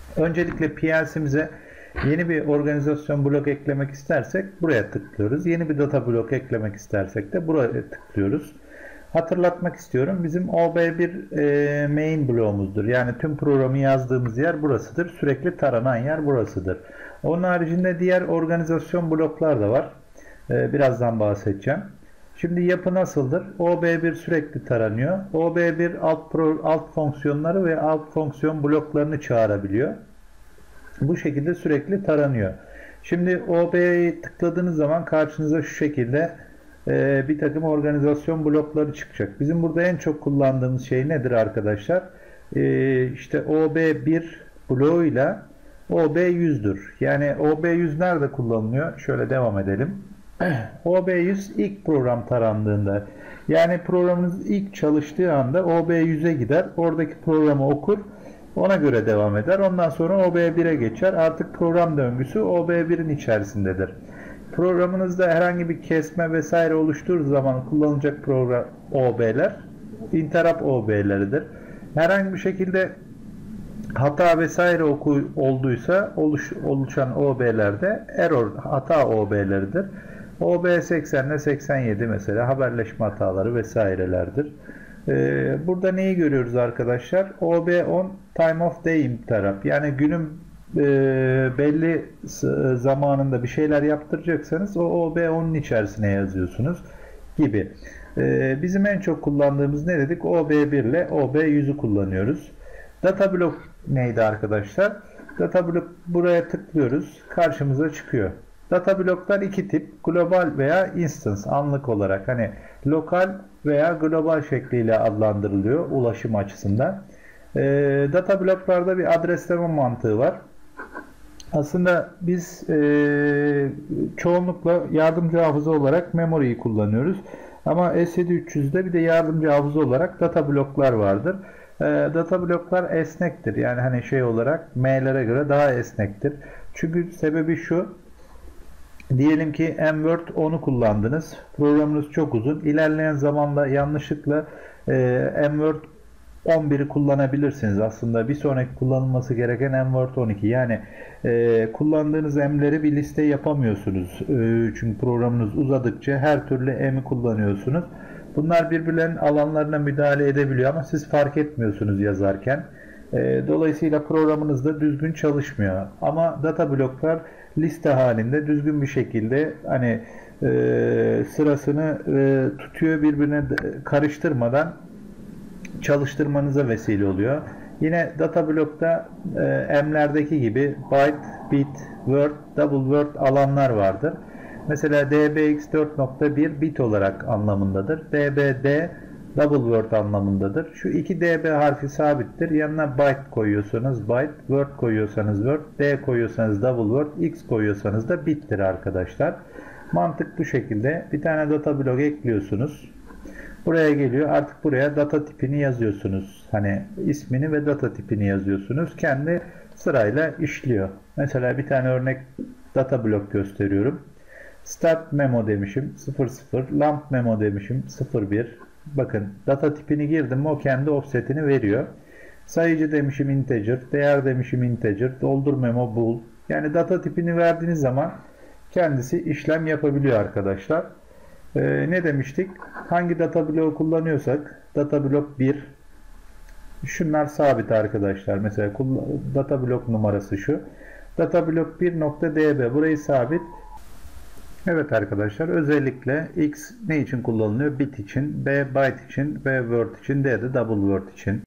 Öncelikle PLC'mize yeni bir organizasyon blok eklemek istersek buraya tıklıyoruz. Yeni bir data blok eklemek istersek de buraya tıklıyoruz. Hatırlatmak istiyorum. Bizim OB1 main bloğumuzdur. Yani tüm programı yazdığımız yer burasıdır. Sürekli taranan yer burasıdır. Onun haricinde diğer organizasyon bloklar da var. Birazdan bahsedeceğim. Şimdi yapı nasıldır? OB1 sürekli taranıyor. OB1 alt fonksiyonları ve alt fonksiyon bloklarını çağırabiliyor. Bu şekilde sürekli taranıyor. Şimdi OB'ye tıkladığınız zaman karşınıza şu şekilde bir takım organizasyon blokları çıkacak. Bizim burada en çok kullandığımız şey nedir arkadaşlar? İşte OB1 bloğuyla OB100'dür. Yani OB100 nerede kullanılıyor? Şöyle devam edelim. OB100 ilk program tarandığında, yani programınız ilk çalıştığı anda OB100'e gider. Oradaki programı okur. Ona göre devam eder. Ondan sonra OB1'e geçer. Artık program döngüsü OB1'in içerisindedir. Programınızda herhangi bir kesme vesaire oluşturduğu zaman kullanılacak program OB'ler interrupt OB'leridir. Herhangi bir şekilde hata vesaire olduysa oluşan OB'ler de error hata OB'leridir. OB80 ile 87 mesela haberleşme hataları vesairelerdir. Burada neyi görüyoruz arkadaşlar? OB10 time of day interrupt. Yani günün belli zamanında bir şeyler yaptıracaksanız o OB10'un içerisine yazıyorsunuz gibi. Bizim en çok kullandığımız ne dedik? OB1 ile OB100'ü kullanıyoruz. Data block neydi arkadaşlar? Data block, buraya tıklıyoruz. Karşımıza çıkıyor. Data bloklar iki tip. Global veya instance, anlık olarak. Hani lokal veya global şekliyle adlandırılıyor ulaşım açısından. Data bloklarda bir adresleme mantığı var. Aslında biz çoğunlukla yardımcı hafıza olarak memory'yi kullanıyoruz. Ama S7-300'de bir de yardımcı hafıza olarak data bloklar vardır. Data bloklar esnektir. Yani hani şey olarak M'lere göre daha esnektir. Çünkü sebebi şu. Diyelim ki M-Word 10'u kullandınız. Programınız çok uzun. İlerleyen zamanda yanlışlıkla M-Word 11'i kullanabilirsiniz. Aslında bir sonraki kullanılması gereken M-Word 12. Yani kullandığınız M'leri bir liste yapamıyorsunuz. Çünkü programınız uzadıkça her türlü M'i kullanıyorsunuz. Bunlar birbirlerinin alanlarına müdahale edebiliyor ama siz fark etmiyorsunuz yazarken. Dolayısıyla programınız da düzgün çalışmıyor. Ama data bloklar liste halinde düzgün bir şekilde hani sırasını tutuyor, birbirine karıştırmadan çalıştırmanıza vesile oluyor. Yine data blokta M'lerdeki gibi byte, bit, word, double word alanlar vardır. Mesela dbx 4.1 bit olarak anlamındadır. dbd double word anlamındadır. Şu iki db harfi sabittir. Yanına byte koyuyorsanız byte, word koyuyorsanız word, d koyuyorsanız double word, x koyuyorsanız da bittir arkadaşlar. Mantık bu şekilde. Bir tane data blok ekliyorsunuz. Buraya geliyor. Artık buraya data tipini yazıyorsunuz. Hani ismini ve data tipini yazıyorsunuz. Kendi sırayla işliyor. Mesela bir tane örnek data blok gösteriyorum. Start memo demişim 00, lamp memo demişim 01. Bakın data tipini girdim mi o kendi offsetini veriyor. Sayıcı demişim integer, değer demişim integer, doldur memo bool. Yani data tipini verdiğiniz zaman kendisi işlem yapabiliyor arkadaşlar. Ne demiştik? Hangi data bloğu kullanıyorsak data blok 1. Şunlar sabit arkadaşlar. Mesela data blok numarası şu. Data blok 1.db burayı sabit. Evet arkadaşlar, özellikle X ne için kullanılıyor? Bit için, B byte için, B word için, D de double word için.